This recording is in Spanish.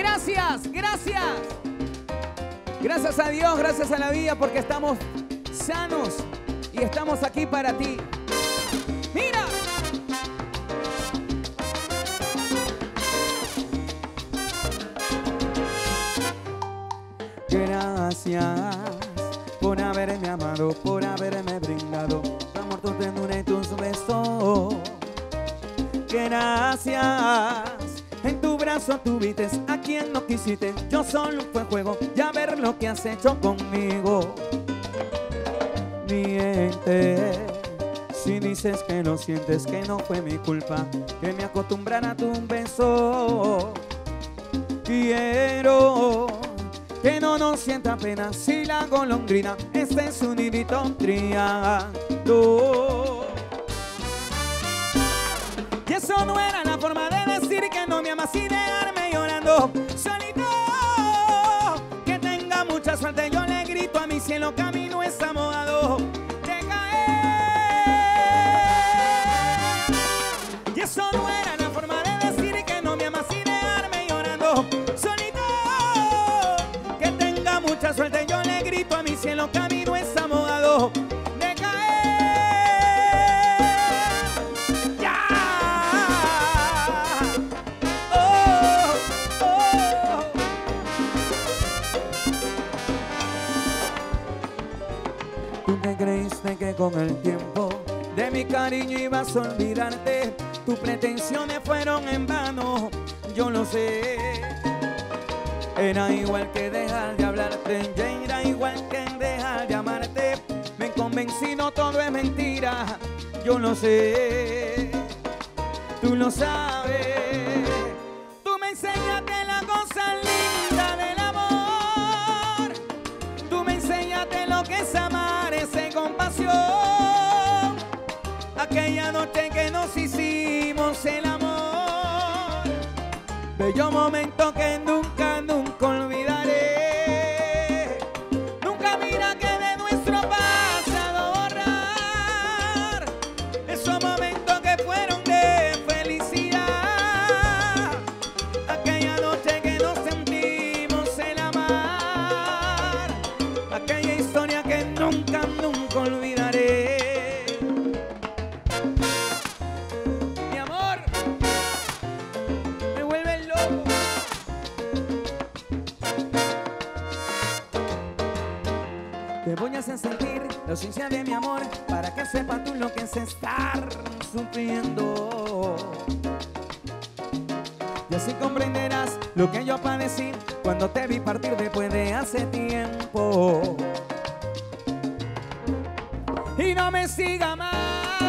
Gracias, gracias. Gracias a Dios, gracias a la vida, porque estamos sanos y estamos aquí para ti. ¡Mira! Gracias por haberme amado, por haberme brindado tu amor, tu ternura y tus besos. Gracias, en tu brazo tuviste a quien no quisiste. Yo solo fue juego, ya ver lo que has hecho conmigo. Miente si dices que no sientes, que no fue mi culpa que me acostumbrara a tu beso. Quiero que no nos sienta pena si la golondrina está en su nidito triando. Y eso no era la forma de decir que no me amas y dejarme llorando solito. Que tenga mucha suerte, yo le grito a mi cielo, camino está mojado de caer. Y eso no era la forma de decir que no me amas y dejarme llorando solito. Que tenga mucha suerte, yo le grito a mi cielo, camino está mojado de caer. Tú te creíste que con el tiempo de mi cariño ibas a olvidarte. Tus pretensiones fueron en vano, yo lo sé. Era igual que dejar de hablarte, ya era igual que dejar de amarte. Me convencí, no todo es mentira, yo lo sé. Tú lo sabes. Tú me enseñaste la cosa linda del amor. Tú me enseñaste lo que es amar, ese compasión. Aquella noche que nos hicimos el amor, bello momento que nunca, nunca olvidaré. Nunca mira que de nuestro pasado borrar esos momentos que fueron de felicidad. Aquella noche que nos sentimos el amar, aquella historia que nunca, nunca olvidaré. Mi amor, me vuelve loco. Te voy a hacer sentir la ausencia de mi amor, para que sepas tú lo que es estar sufriendo. Y así comprenderás lo que yo padecí cuando te vi partir después de hace tiempo. Y no me siga más.